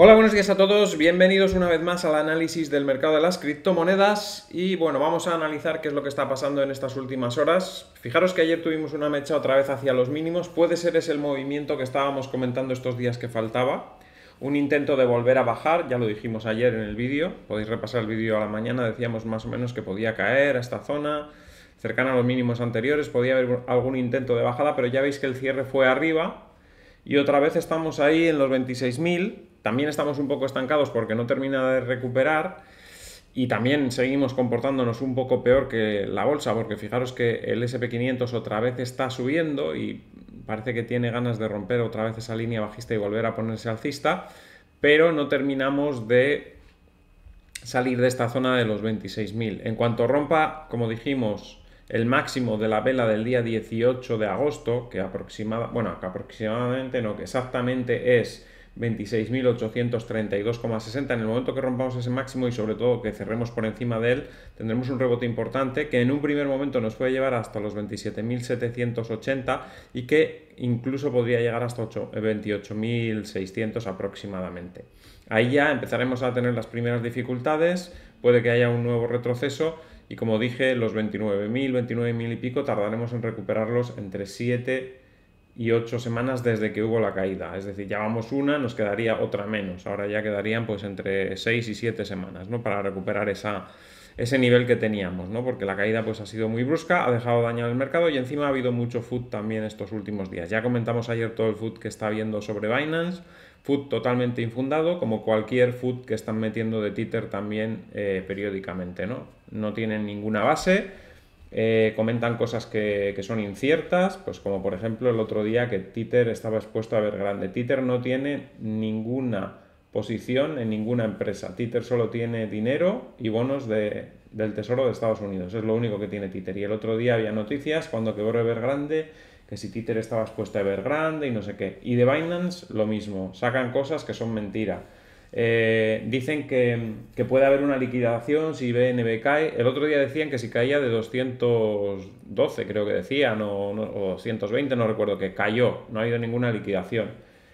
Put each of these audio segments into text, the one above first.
Hola, buenos días a todos, bienvenidos una vez más al análisis del mercado de las criptomonedas y bueno, vamos a analizar qué es lo que está pasando en estas últimas horas. Fijaros que ayer tuvimos una mecha otra vez hacia los mínimos, puede ser ese el movimiento que estábamos comentando estos días que faltaba, un intento de volver a bajar, ya lo dijimos ayer en el vídeo, podéis repasar el vídeo a la mañana, decíamos más o menos que podía caer a esta zona, cercana a los mínimos anteriores, podía haber algún intento de bajada, pero ya veis que el cierre fue arriba. Y otra vez estamos ahí en los 26.000, también estamos un poco estancados porque no termina de recuperar y también seguimos comportándonos un poco peor que la bolsa, porque fijaros que el SP500 otra vez está subiendo y parece que tiene ganas de romper otra vez esa línea bajista y volver a ponerse alcista, pero no terminamos de salir de esta zona de los 26.000. En cuanto rompa, como dijimos, el máximo de la vela del día 18 de agosto, que aproximadamente no, que exactamente es 26.832,60, en el momento que rompamos ese máximo y sobre todo que cerremos por encima de él, tendremos un rebote importante que en un primer momento nos puede llevar hasta los 27.780 y que incluso podría llegar hasta 28.600 aproximadamente. Ahí ya empezaremos a tener las primeras dificultades, puede que haya un nuevo retroceso y como dije, los 29.000 y pico tardaremos en recuperarlos entre 7 y 8 semanas desde que hubo la caída. Es decir, ya vamos una, nos quedaría otra menos. Ahora ya quedarían pues entre 6 y 7 semanas, ¿no? Para recuperar ese nivel que teníamos, ¿no? Porque la caída pues ha sido muy brusca, ha dejado dañado el mercado y encima ha habido mucho FUD también estos últimos días. Ya comentamos ayer todo el FUD que está habiendo sobre Binance, FUD totalmente infundado, como cualquier FUD que están metiendo de Tether también periódicamente, ¿no? No tienen ninguna base, comentan cosas que son inciertas, pues como por ejemplo el otro día que Tether estaba expuesto a Evergrande. Tether no tiene ninguna posición en ninguna empresa. Tether solo tiene dinero y bonos del Tesoro de Estados Unidos. Es lo único que tiene Tether. Y el otro día había noticias cuando quebró Evergrande que si Tether estaba expuesto a Evergrande y no sé qué. Y de Binance lo mismo. Sacan cosas que son mentira. Dicen que puede haber una liquidación si BNB cae. El otro día decían que si caía de 212, creo que decían, o 220, no recuerdo, que cayó. No ha habido ninguna liquidación.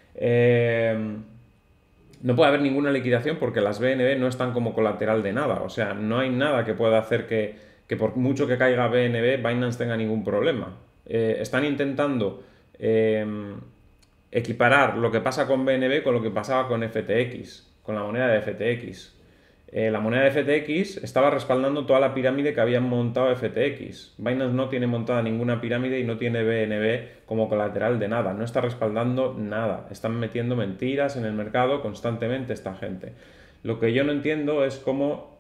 No puede haber ninguna liquidación porque las BNB no están como colateral de nada. O sea, no hay nada que pueda hacer que por mucho que caiga BNB, Binance tenga ningún problema. Están intentando equiparar lo que pasa con BNB con lo que pasaba con FTX, con la moneda de FTX. La moneda de FTX estaba respaldando toda la pirámide que habían montado FTX. Binance no tiene montada ninguna pirámide y no tiene BNB como colateral de nada. No está respaldando nada. Están metiendo mentiras en el mercado constantemente esta gente. Lo que yo no entiendo es cómo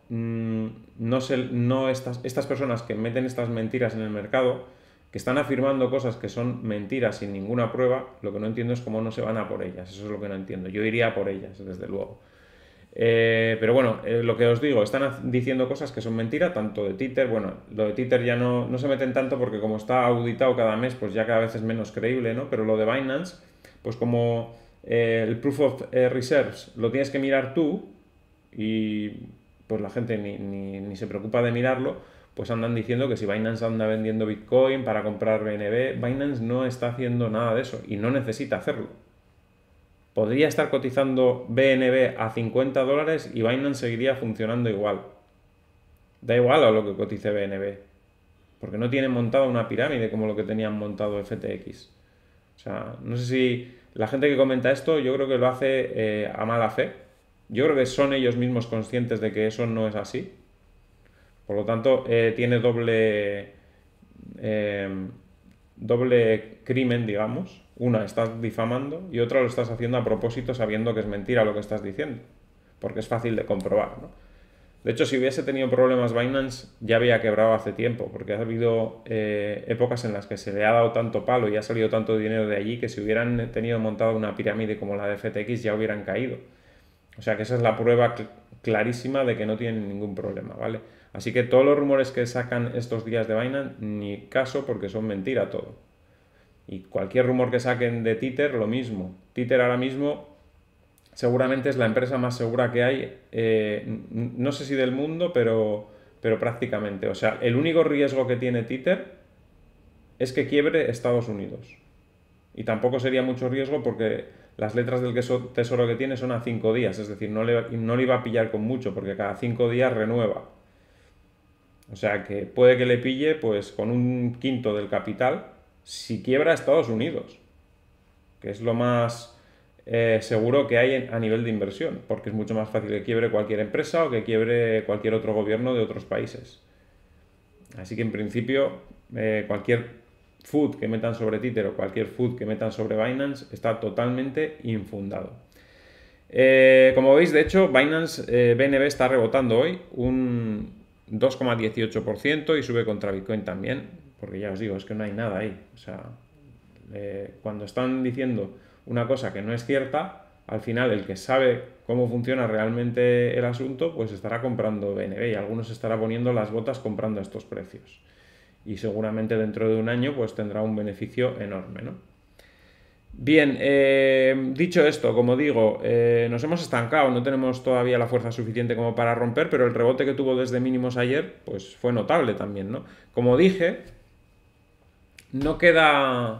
estas personas que meten estas mentiras en el mercado, que están afirmando cosas que son mentiras sin ninguna prueba, lo que no entiendo es cómo no se van a por ellas. Eso es lo que no entiendo. Yo iría a por ellas, desde luego. Pero bueno, lo que os digo, están diciendo cosas que son mentiras, tanto de Tether, bueno, lo de Tether ya no se meten tanto porque como está auditado cada mes, pues ya cada vez es menos creíble, ¿no? Pero lo de Binance, pues como el Proof of Reserves lo tienes que mirar tú y pues la gente ni se preocupa de mirarlo, pues andan diciendo que si Binance anda vendiendo Bitcoin para comprar BNB, Binance no está haciendo nada de eso y no necesita hacerlo. Podría estar cotizando BNB a $50 y Binance seguiría funcionando igual. Da igual a lo que cotice BNB, porque no tienen montada una pirámide como lo que tenían montado FTX. O sea, no sé si la gente que comenta esto, yo creo que lo hace a mala fe. Yo creo que son ellos mismos conscientes de que eso no es así. Por lo tanto, tiene doble crimen, digamos. Una, estás difamando y otra lo estás haciendo a propósito sabiendo que es mentira lo que estás diciendo, porque es fácil de comprobar, ¿no? De hecho, si hubiese tenido problemas Binance, ya había quebrado hace tiempo, porque ha habido épocas en las que se le ha dado tanto palo y ha salido tanto dinero de allí que si hubieran tenido montada una pirámide como la de FTX ya hubieran caído. O sea que esa es la prueba clarísima de que no tienen ningún problema, ¿vale? Así que todos los rumores que sacan estos días de Binance, ni caso porque son mentira todo. Y cualquier rumor que saquen de Tether, lo mismo. Tether ahora mismo seguramente es la empresa más segura que hay, no sé si del mundo, pero prácticamente. O sea, el único riesgo que tiene Tether es que quiebre Estados Unidos. Y tampoco sería mucho riesgo porque las letras del tesoro que tiene son a 5 días, es decir, no le iba a pillar con mucho, porque cada 5 días renueva. O sea que puede que le pille pues con un quinto del capital si quiebra Estados Unidos, que es lo más seguro que hay a nivel de inversión, porque es mucho más fácil que quiebre cualquier empresa o que quiebre cualquier otro gobierno de otros países. Así que en principio cualquier food que metan sobre Tether o cualquier food que metan sobre Binance está totalmente infundado. Como veis, de hecho, Binance BNB está rebotando hoy un 2,18% y sube contra Bitcoin también, porque ya os digo, es que no hay nada ahí. O sea, cuando están diciendo una cosa que no es cierta, al final el que sabe cómo funciona realmente el asunto, pues estará comprando BNB y algunos estará poniendo las botas comprando estos precios. Y seguramente dentro de un año pues tendrá un beneficio enorme, ¿no? Bien, dicho esto, como digo, nos hemos estancado, no tenemos todavía la fuerza suficiente como para romper, pero el rebote que tuvo desde mínimos ayer, pues fue notable también, ¿no? Como dije, no queda,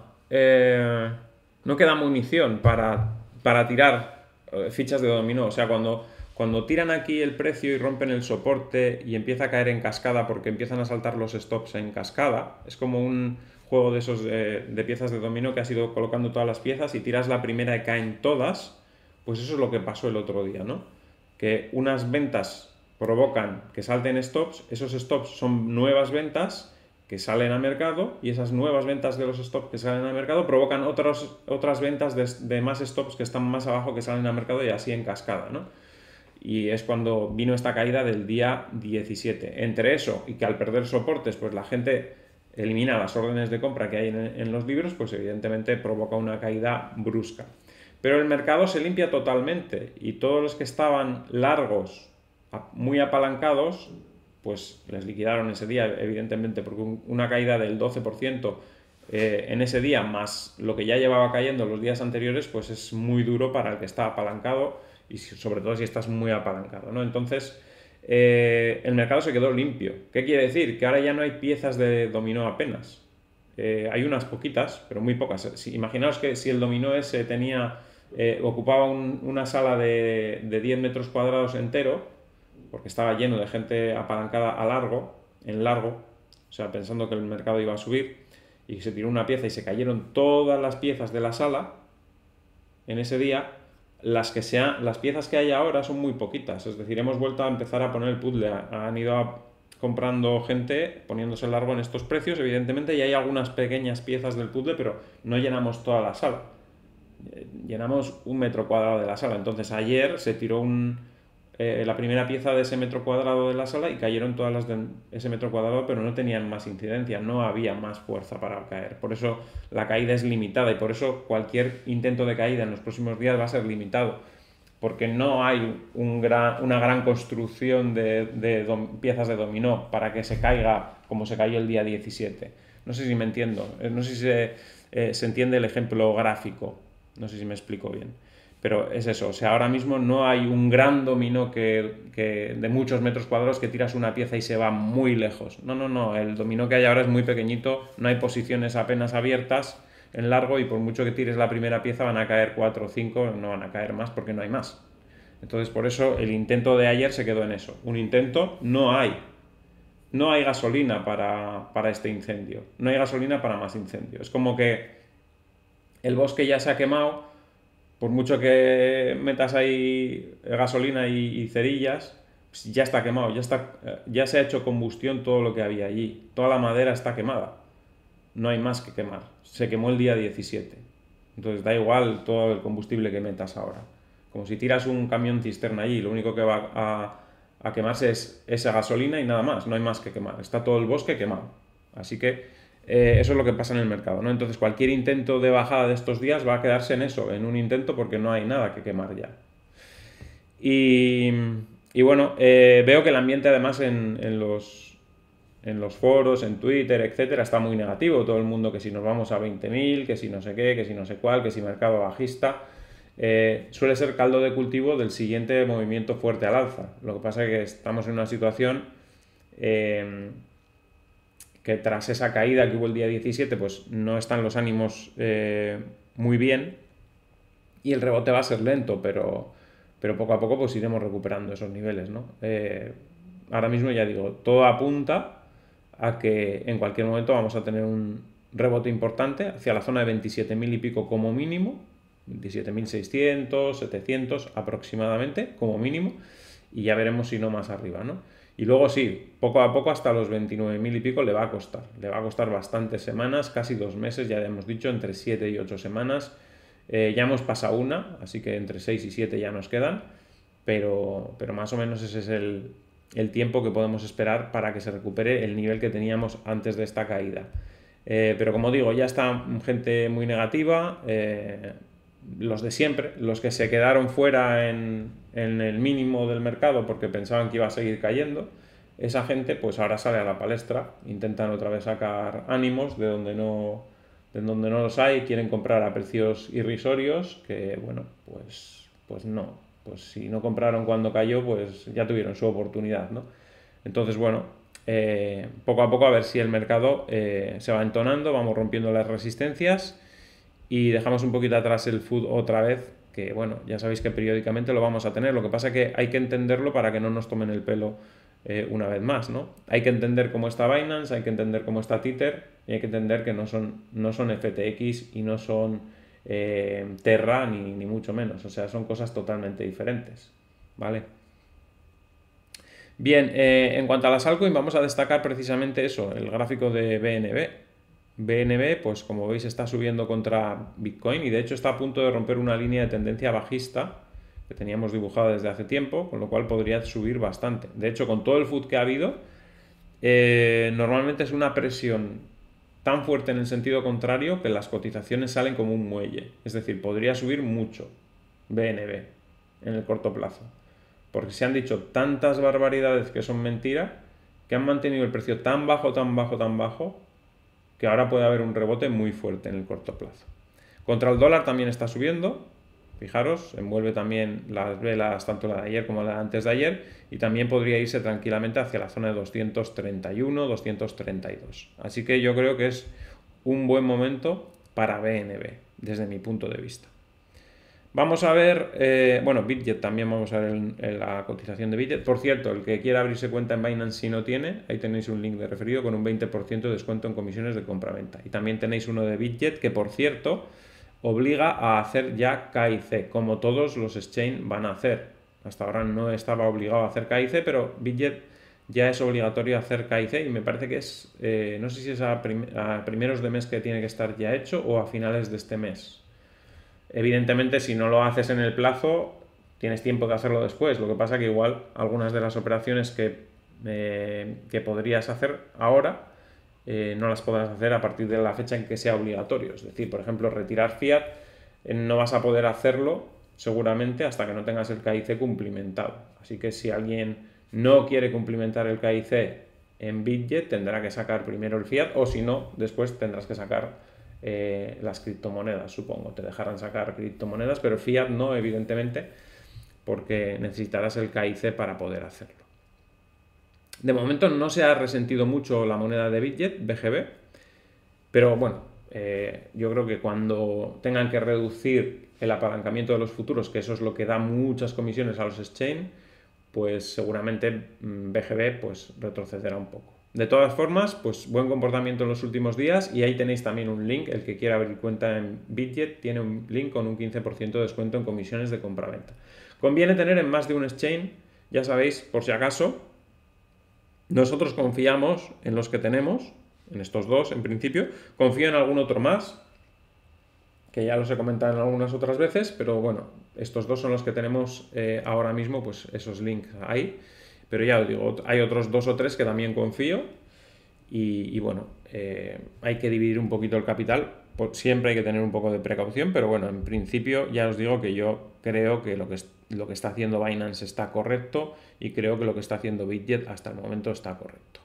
no queda munición para tirar fichas de dominó. O sea, cuando tiran aquí el precio y rompen el soporte y empieza a caer en cascada porque empiezan a saltar los stops en cascada, es como un juego de esos de piezas de dominó que has ido colocando todas las piezas y tiras la primera y caen todas, pues eso es lo que pasó el otro día, ¿no? Que unas ventas provocan que salten stops, esos stops son nuevas ventas que salen al mercado y esas nuevas ventas de los stops que salen al mercado provocan otras ventas de más stops que están más abajo que salen al mercado y así en cascada, ¿no? Y es cuando vino esta caída del día 17. Entre eso y que al perder soportes, pues la gente elimina las órdenes de compra que hay en los libros, pues evidentemente provoca una caída brusca. Pero el mercado se limpia totalmente y todos los que estaban largos, muy apalancados, pues les liquidaron ese día, evidentemente, porque una caída del 12% en ese día, más lo que ya llevaba cayendo los días anteriores, pues es muy duro para el que está apalancado y sobre todo si estás muy apalancado, ¿no? Entonces, el mercado se quedó limpio. ¿Qué quiere decir? Que ahora ya no hay piezas de dominó apenas. Hay unas poquitas, pero muy pocas. Imaginaos que si el dominó ese ocupaba una sala de 10 metros cuadrados entero, porque estaba lleno de gente apalancada en largo, o sea, pensando que el mercado iba a subir, y se tiró una pieza y se cayeron todas las piezas de la sala en ese día. Las piezas que hay ahora son muy poquitas, es decir, hemos vuelto a empezar a poner el puzzle, han ido comprando gente, poniéndose largo en estos precios, evidentemente, y hay algunas pequeñas piezas del puzzle, pero no llenamos toda la sala, llenamos un metro cuadrado de la sala. Entonces ayer se tiró la primera pieza de ese metro cuadrado de la sala y cayeron todas las de ese metro cuadrado, pero no tenían más incidencia, no había más fuerza para caer. Por eso la caída es limitada y por eso cualquier intento de caída en los próximos días va a ser limitado, porque no hay una gran construcción de piezas de dominó para que se caiga como se cayó el día 17. No sé si me entiendo, no sé si se entiende el ejemplo gráfico, no sé si me explico bien. Pero es eso, o sea, ahora mismo no hay un gran dominó que de muchos metros cuadrados que tiras una pieza y se va muy lejos. No, el dominó que hay ahora es muy pequeñito, no hay posiciones apenas abiertas en largo y por mucho que tires la primera pieza van a caer 4 o 5, no van a caer más porque no hay más. Entonces por eso el intento de ayer se quedó en eso. Un intento no hay. No hay gasolina para este incendio, no hay gasolina para más incendio. Es como que el bosque ya se ha quemado. Por mucho que metas ahí gasolina y cerillas, pues ya está quemado, ya se ha hecho combustión todo lo que había allí. Toda la madera está quemada. No hay más que quemar. Se quemó el día 17. Entonces da igual todo el combustible que metas ahora. Como si tiras un camión cisterna allí, lo único que va a quemarse es esa gasolina y nada más. No hay más que quemar. Está todo el bosque quemado. Así que eso es lo que pasa en el mercado, ¿no? Entonces cualquier intento de bajada de estos días va a quedarse en eso, en un intento, porque no hay nada que quemar ya. Y bueno, veo que el ambiente además en los foros, en Twitter, etcétera, está muy negativo. Todo el mundo que si nos vamos a 20.000, que si no sé qué, que si no sé cuál, que si mercado bajista. Suele ser caldo de cultivo del siguiente movimiento fuerte al alza. Lo que pasa es que estamos en una situación que tras esa caída que hubo el día 17, pues no están los ánimos muy bien y el rebote va a ser lento, pero poco a poco pues iremos recuperando esos niveles, ¿no? Ahora mismo ya digo, todo apunta a que en cualquier momento vamos a tener un rebote importante hacia la zona de 27.000 y pico como mínimo, 27.600, 700 aproximadamente como mínimo, y ya veremos si no más arriba, ¿no? Y luego sí, poco a poco hasta los 29.000 y pico le va a costar bastantes semanas, casi 2 meses, ya hemos dicho, entre 7 y 8 semanas. Ya hemos pasado una, así que entre 6 y 7 ya nos quedan, pero más o menos ese es el tiempo que podemos esperar para que se recupere el nivel que teníamos antes de esta caída. Pero como digo, ya está gente muy negativa, los de siempre, los que se quedaron fuera en el mínimo del mercado porque pensaban que iba a seguir cayendo, esa gente pues ahora sale a la palestra, intentan otra vez sacar ánimos de donde no los hay, quieren comprar a precios irrisorios, que bueno, pues no, pues si no compraron cuando cayó, pues ya tuvieron su oportunidad, ¿no? Entonces, bueno, poco a poco a ver si el mercado se va entonando, vamos rompiendo las resistencias y dejamos un poquito atrás el food otra vez, que bueno, ya sabéis que periódicamente lo vamos a tener, lo que pasa es que hay que entenderlo para que no nos tomen el pelo una vez más, ¿no? Hay que entender cómo está Binance, hay que entender cómo está Tether y hay que entender que no son FTX y no son Terra ni mucho menos, o sea, son cosas totalmente diferentes, ¿vale? Bien, en cuanto a las altcoins vamos a destacar precisamente eso, el gráfico de BNB. BNB, pues como veis está subiendo contra Bitcoin y de hecho está a punto de romper una línea de tendencia bajista que teníamos dibujada desde hace tiempo, con lo cual podría subir bastante. De hecho, con todo el food que ha habido, normalmente es una presión tan fuerte en el sentido contrario que las cotizaciones salen como un muelle. Es decir, podría subir mucho BNB en el corto plazo. Porque se han dicho tantas barbaridades que son mentiras, que han mantenido el precio tan bajo, tan bajo, tan bajo, que ahora puede haber un rebote muy fuerte en el corto plazo. Contra el dólar también está subiendo, fijaros, envuelve también las velas, tanto la de ayer como la de antes de ayer, y también podría irse tranquilamente hacia la zona de 231, 232. Así que yo creo que es un buen momento para BNB, desde mi punto de vista. Vamos a ver, bueno, Bitget también vamos a ver la cotización de Bitget. Por cierto, el que quiera abrirse cuenta en Binance si no tiene, ahí tenéis un link de referido con un 20% de descuento en comisiones de compra-venta. Y también tenéis uno de Bitget que, por cierto, obliga a hacer ya KIC, como todos los exchange van a hacer. Hasta ahora no estaba obligado a hacer KIC, pero Bitget ya es obligatorio hacer KIC y me parece que es, no sé si es a primeros de mes que tiene que estar ya hecho o a finales de este mes. Evidentemente, si no lo haces en el plazo, tienes tiempo de hacerlo después. Lo que pasa que igual algunas de las operaciones que podrías hacer ahora no las podrás hacer a partir de la fecha en que sea obligatorio. Es decir, por ejemplo, retirar fiat, no vas a poder hacerlo seguramente hasta que no tengas el KIC cumplimentado. Así que si alguien no quiere cumplimentar el KIC en Bitget, tendrá que sacar primero el fiat o si no, después tendrás que sacar las criptomonedas, supongo. Te dejarán sacar criptomonedas, pero fiat no, evidentemente, porque necesitarás el KIC para poder hacerlo. De momento no se ha resentido mucho la moneda de Bitget, BGB, pero bueno, yo creo que cuando tengan que reducir el apalancamiento de los futuros, que eso es lo que da muchas comisiones a los exchange, pues seguramente BGB pues retrocederá un poco. De todas formas, pues buen comportamiento en los últimos días y ahí tenéis también un link, el que quiera abrir cuenta en Bitget tiene un link con un 15% de descuento en comisiones de compra-venta. Conviene tener en más de un exchange, ya sabéis, por si acaso. Nosotros confiamos en los que tenemos, en estos dos en principio, confío en algún otro más, que ya los he comentado en algunas otras veces, pero bueno, estos dos son los que tenemos ahora mismo, pues esos links ahí. Pero ya os digo, hay otros 2 o 3 que también confío y bueno, hay que dividir un poquito el capital, siempre hay que tener un poco de precaución, pero bueno, en principio ya os digo que yo creo que lo que está haciendo Binance está correcto y creo que lo que está haciendo Bitget hasta el momento está correcto.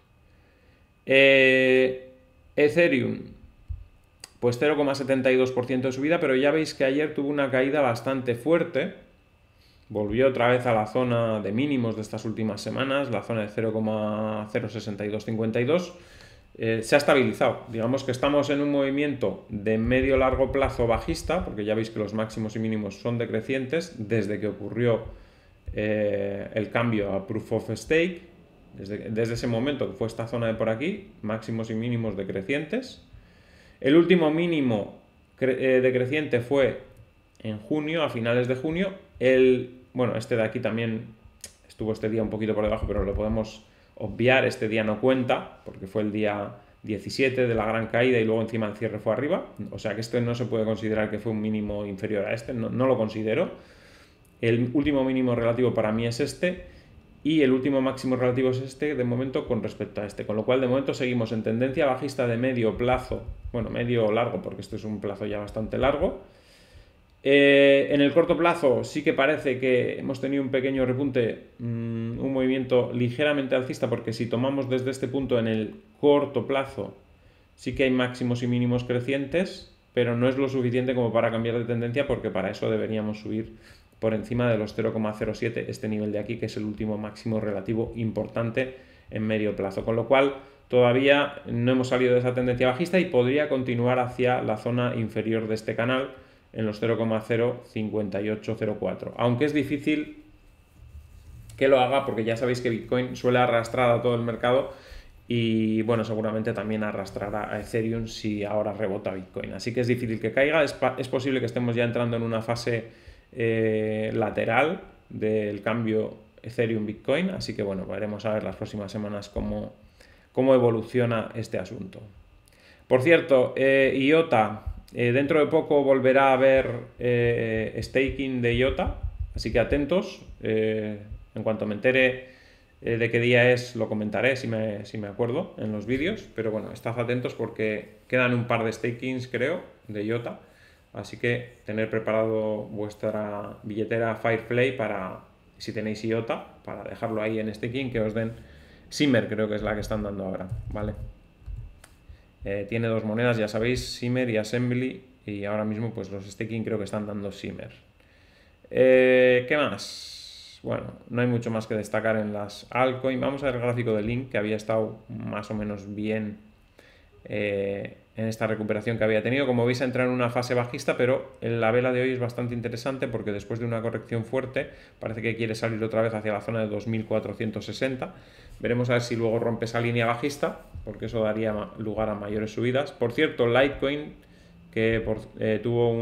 Ethereum, pues 0,72% de subida, pero ya veis que ayer tuvo una caída bastante fuerte. Volvió otra vez a la zona de mínimos de estas últimas semanas, la zona de 0,06252. se ha estabilizado. Digamos que estamos en un movimiento de medio-largo plazo bajista, porque ya veis que los máximos y mínimos son decrecientes desde que ocurrió el cambio a Proof of Stake. Desde ese momento que fue esta zona de por aquí, máximos y mínimos decrecientes. El último mínimo decreciente fue en junio, a finales de junio. Bueno, este de aquí también estuvo este día un poquito por debajo, pero lo podemos obviar. Este día no cuenta, porque fue el día 17 de la gran caída y luego encima el cierre fue arriba. O sea que este no se puede considerar que fue un mínimo inferior a este, no lo considero. El último mínimo relativo para mí es este y el último máximo relativo es este de momento con respecto a este, con lo cual de momento seguimos en tendencia bajista de medio plazo, bueno, medio largo, porque este es un plazo ya bastante largo. En el corto plazo sí que parece que hemos tenido un pequeño repunte, un movimiento ligeramente alcista, porque si tomamos desde este punto en el corto plazo sí que hay máximos y mínimos crecientes, pero no es lo suficiente como para cambiar de tendencia, porque para eso deberíamos subir por encima de los 0,07, este nivel de aquí, que es el último máximo relativo importante en medio plazo, con lo cual todavía no hemos salido de esa tendencia bajista y podría continuar hacia la zona inferior de este canal en los 0,05804, aunque es difícil que lo haga, porque ya sabéis que Bitcoin suele arrastrar a todo el mercado y bueno, seguramente también arrastrará a Ethereum si ahora rebota Bitcoin, así que es difícil que caiga. Es posible que estemos ya entrando en una fase lateral del cambio Ethereum-Bitcoin, así que bueno, veremos a ver las próximas semanas cómo evoluciona este asunto. Por cierto, IOTA, dentro de poco volverá a haber staking de IOTA, así que atentos. En cuanto me entere de qué día es, lo comentaré si me acuerdo en los vídeos, pero bueno, estad atentos porque quedan un par de stakings, creo, de IOTA, así que tener preparado vuestra billetera Fireplay para, si tenéis IOTA, para dejarlo ahí en staking, que os den Shimmer, creo que es la que están dando ahora, ¿vale? Tiene dos monedas, ya sabéis, Shimmer y Assembly, y ahora mismo pues los staking creo que están dando Shimmer. ¿Qué más? Bueno, no hay mucho más que destacar en las altcoins. Vamos a ver el gráfico de Link, que había estado más o menos bien en esta recuperación que había tenido. Como veis, ha entrado en una fase bajista, pero la vela de hoy es bastante interesante porque después de una corrección fuerte parece que quiere salir otra vez hacia la zona de 2460. Veremos a ver si luego rompe esa línea bajista, porque eso daría lugar a mayores subidas. Por cierto, Litecoin, que tuvo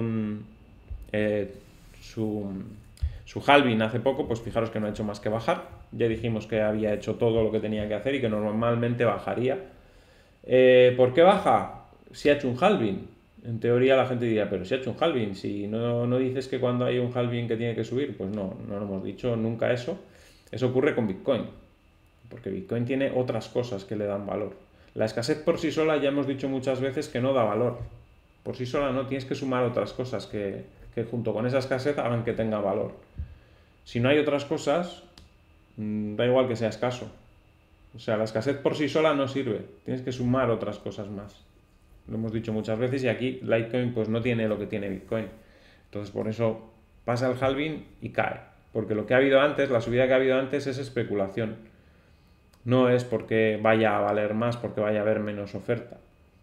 su halving hace poco, pues fijaros que no ha hecho más que bajar. Ya dijimos que había hecho todo lo que tenía que hacer y que normalmente bajaría. ¿Por qué baja? Si ha hecho un halving. En teoría la gente diría, pero si ha hecho un halving, si no dices que cuando hay un halving que tiene que subir, pues no lo hemos dicho nunca eso. Eso ocurre con Bitcoin, porque Bitcoin tiene otras cosas que le dan valor. La escasez por sí sola ya hemos dicho muchas veces que no da valor. Por sí sola no, tienes que sumar otras cosas que junto con esa escasez hagan que tenga valor. Si no hay otras cosas, da igual que sea escaso. O sea, la escasez por sí sola no sirve, tienes que sumar otras cosas más. Lo hemos dicho muchas veces y aquí Litecoin pues no tiene lo que tiene Bitcoin. Entonces por eso pasa el halving y cae. Porque lo que ha habido antes, la subida que ha habido antes es especulación. No es porque vaya a valer más, porque vaya a haber menos oferta.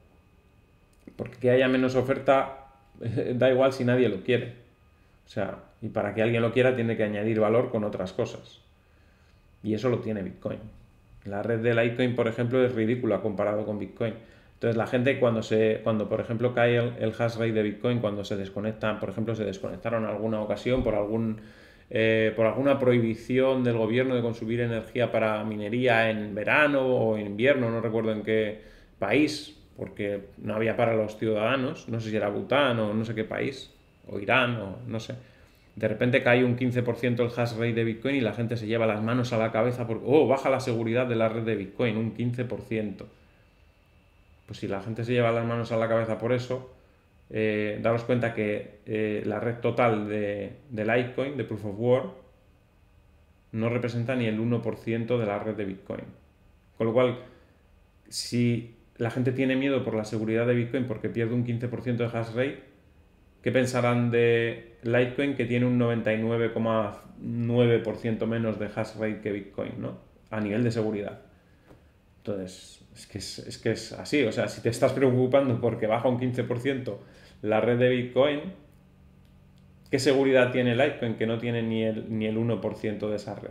Porque que haya menos oferta da igual si nadie lo quiere. O sea, y para que alguien lo quiera tiene que añadir valor con otras cosas. Y eso lo tiene Bitcoin. La red de Litecoin, por ejemplo, es ridícula comparado con Bitcoin. Entonces la gente cuando por ejemplo cae el hash rate de Bitcoin, cuando se desconectan, por ejemplo, se desconectaron en alguna ocasión por alguna prohibición del gobierno de consumir energía para minería en verano o en invierno, no recuerdo en qué país, porque no había para los ciudadanos, no sé si era Bután o no sé qué país, o Irán o no sé. De repente cae un 15% el hash rate de Bitcoin y la gente se lleva las manos a la cabeza porque, baja la seguridad de la red de Bitcoin, un 15%. Pues si la gente se lleva las manos a la cabeza por eso, daros cuenta que la red total de Litecoin, de Proof of Work, no representa ni el 1% de la red de Bitcoin. Con lo cual, si la gente tiene miedo por la seguridad de Bitcoin porque pierde un 15% de hash rate, ¿qué pensarán de Litecoin, que tiene un 99,9% menos de hash rate que Bitcoin, ¿no? A nivel de seguridad. Entonces, es que es así. O sea, si te estás preocupando porque baja un 15% la red de Bitcoin, ¿qué seguridad tiene Litecoin que no tiene ni el 1% de esa red?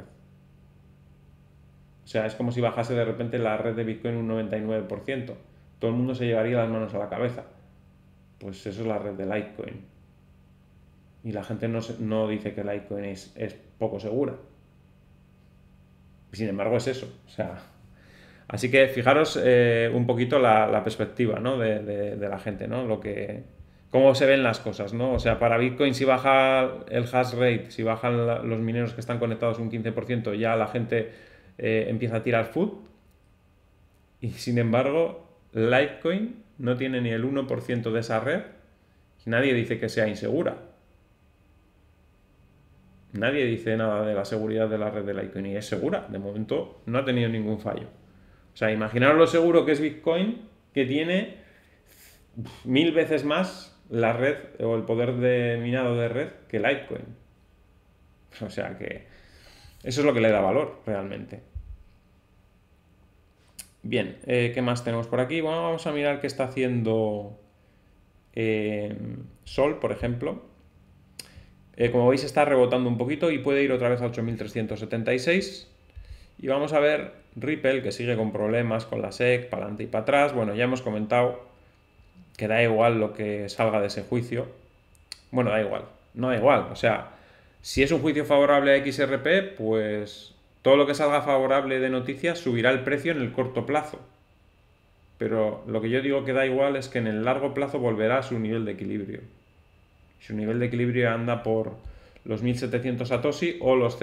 O sea, es como si bajase de repente la red de Bitcoin un 99%. Todo el mundo se llevaría las manos a la cabeza. Pues eso es la red de Litecoin. Y la gente no dice que Litecoin es poco segura. Sin embargo, es eso. O sea, así que fijaros un poquito la perspectiva, ¿no? de la gente, ¿no? Cómo se ven las cosas, ¿no? O sea, para Bitcoin si baja el hash rate, si bajan los mineros que están conectados un 15%, ya la gente empieza a tirar food. Y sin embargo, Litecoin no tiene ni el 1% de esa red y nadie dice que sea insegura. Nadie dice nada de la seguridad de la red de Litecoin y es segura. De momento no ha tenido ningún fallo. O sea, imaginaos lo seguro que es Bitcoin, que tiene 1000 veces más la red o el poder de minado de red que Litecoin. O sea que eso es lo que le da valor realmente. Bien, ¿qué más tenemos por aquí? Bueno, vamos a mirar qué está haciendo Sol, por ejemplo. Como veis está rebotando un poquito y puede ir otra vez a 8.376. Y vamos a ver Ripple, que sigue con problemas con la SEC, para adelante y para atrás. Bueno, ya hemos comentado que da igual lo que salga de ese juicio. Bueno, da igual, no da igual. O sea, si es un juicio favorable a XRP, pues todo lo que salga favorable de noticias subirá el precio en el corto plazo. Pero lo que yo digo que da igual es que en el largo plazo volverá a su nivel de equilibrio. Su nivel de equilibrio anda por los 1700 Satoshi o los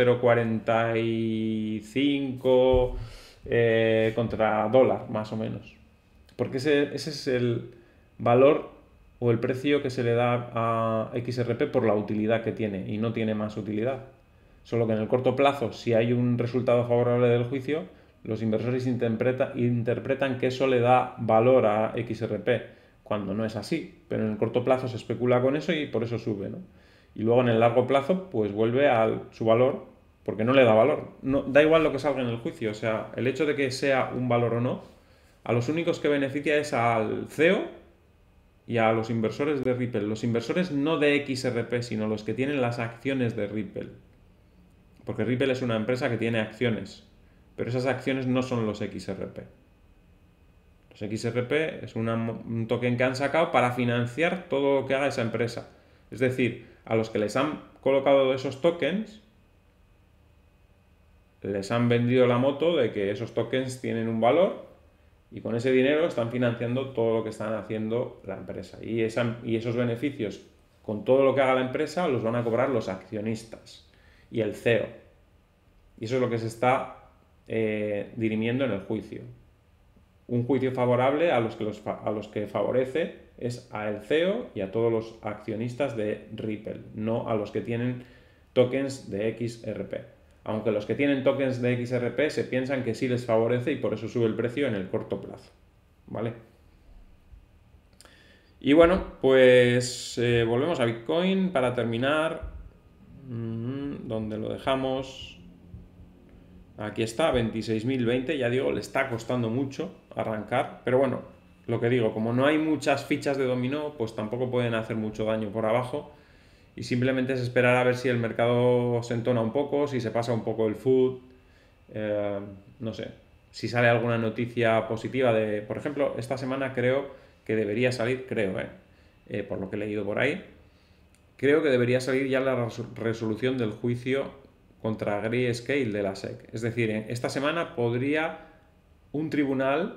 0,45 contra dólar, más o menos. Porque ese es el valor o el precio que se le da a XRP por la utilidad que tiene y no tiene más utilidad. Solo que en el corto plazo, si hay un resultado favorable del juicio, los inversores interpretan que eso le da valor a XRP, cuando no es así, pero en el corto plazo se especula con eso y por eso sube, ¿no? Y luego en el largo plazo pues vuelve a su valor porque no le da valor. No, da igual lo que salga en el juicio, o sea, el hecho de que sea un valor o no, a los únicos que beneficia es al CEO y a los inversores de Ripple. Los inversores no de XRP, sino los que tienen las acciones de Ripple. Porque Ripple es una empresa que tiene acciones, pero esas acciones no son los XRP. Los XRP es un token que han sacado para financiar todo lo que haga esa empresa. Es decir, a los que les han colocado esos tokens, les han vendido la moto de que esos tokens tienen un valor y con ese dinero están financiando todo lo que están haciendo la empresa. Y esos beneficios, con todo lo que haga la empresa, los van a cobrar los accionistas y el CEO. Y eso es lo que se está dirimiendo en el juicio. Un juicio favorable a los que favorece es al CEO y a todos los accionistas de Ripple, no a los que tienen tokens de XRP. Aunque los que tienen tokens de XRP se piensan que sí les favorece y por eso sube el precio en el corto plazo. ¿Vale? Y bueno, pues volvemos a Bitcoin para terminar. ¿Dónde lo dejamos? Aquí está, 26.020, ya digo, le está costando mucho arrancar, pero bueno, lo que digo, como no hay muchas fichas de dominó, pues tampoco pueden hacer mucho daño por abajo y simplemente es esperar a ver si el mercado se entona un poco, si se pasa un poco el food, no sé, si sale alguna noticia positiva de, por ejemplo, esta semana creo que debería salir, por lo que he leído por ahí, creo que debería salir ya la resolución del juicio contra Grayscale de la SEC. Es decir, esta semana podría un tribunal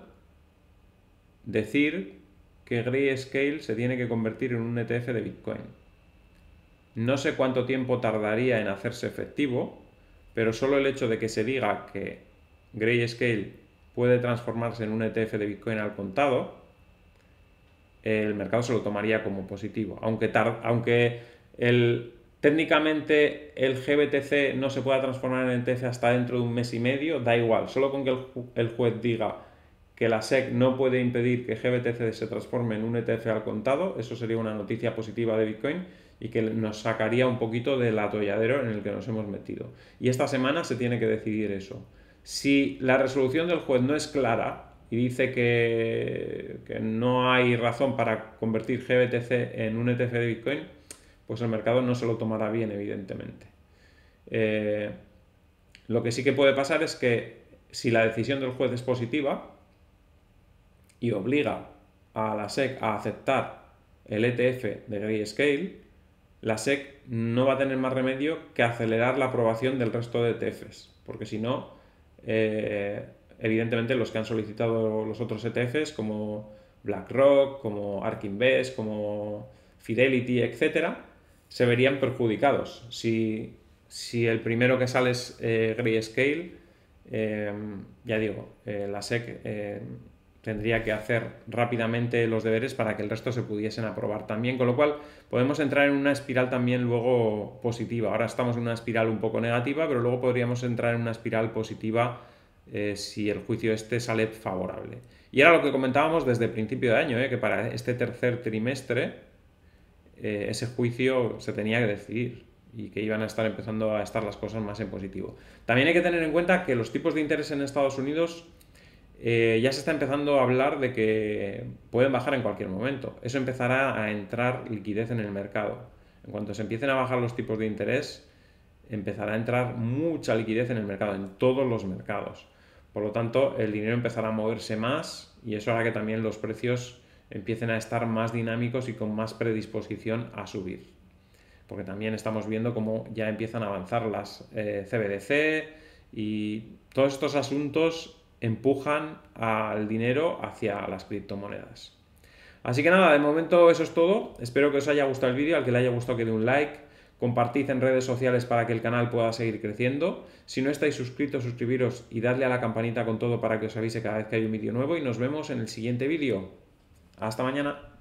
decir que Grayscale se tiene que convertir en un ETF de Bitcoin. No sé cuánto tiempo tardaría en hacerse efectivo, pero solo el hecho de que se diga que Grayscale puede transformarse en un ETF de Bitcoin al contado, el mercado se lo tomaría como positivo. Aunque técnicamente el GBTC no se pueda transformar en ETF hasta dentro de un mes y medio, da igual. Solo con que el juez diga que la SEC no puede impedir que GBTC se transforme en un ETF al contado, eso sería una noticia positiva de Bitcoin y que nos sacaría un poquito del atolladero en el que nos hemos metido. Y esta semana se tiene que decidir eso. Si la resolución del juez no es clara y dice que no hay razón para convertir GBTC en un ETF de Bitcoin, pues el mercado no se lo tomará bien, evidentemente. Lo que sí que puede pasar es que si la decisión del juez es positiva y obliga a la SEC a aceptar el ETF de Grayscale, la SEC no va a tener más remedio que acelerar la aprobación del resto de ETFs, porque si no, evidentemente los que han solicitado los otros ETFs, como BlackRock, como ARK Invest, como Fidelity, etcétera, se verían perjudicados. Si el primero que sale es Grayscale, ya digo, la SEC tendría que hacer rápidamente los deberes para que el resto se pudiesen aprobar también, con lo cual podemos entrar en una espiral también luego positiva. Ahora estamos en una espiral un poco negativa, pero luego podríamos entrar en una espiral positiva si el juicio este sale favorable. Y era lo que comentábamos desde el principio de año, que para este tercer trimestre ese juicio se tenía que decidir y que iban a estar empezando a estar las cosas más en positivo. También hay que tener en cuenta que los tipos de interés en Estados Unidos ya se está empezando a hablar de que pueden bajar en cualquier momento. Eso empezará a entrar liquidez en el mercado. En cuanto se empiecen a bajar los tipos de interés, empezará a entrar mucha liquidez en el mercado, en todos los mercados. Por lo tanto, el dinero empezará a moverse más y eso hará que también los precios empiecen a estar más dinámicos y con más predisposición a subir. Porque también estamos viendo cómo ya empiezan a avanzar las CBDC y todos estos asuntos empujan al dinero hacia las criptomonedas. Así que nada, de momento eso es todo. Espero que os haya gustado el vídeo. Al que le haya gustado, que dé un like. Compartid en redes sociales para que el canal pueda seguir creciendo. Si no estáis suscritos, suscribiros y darle a la campanita con todo para que os avise cada vez que hay un vídeo nuevo. Y nos vemos en el siguiente vídeo. Hasta mañana.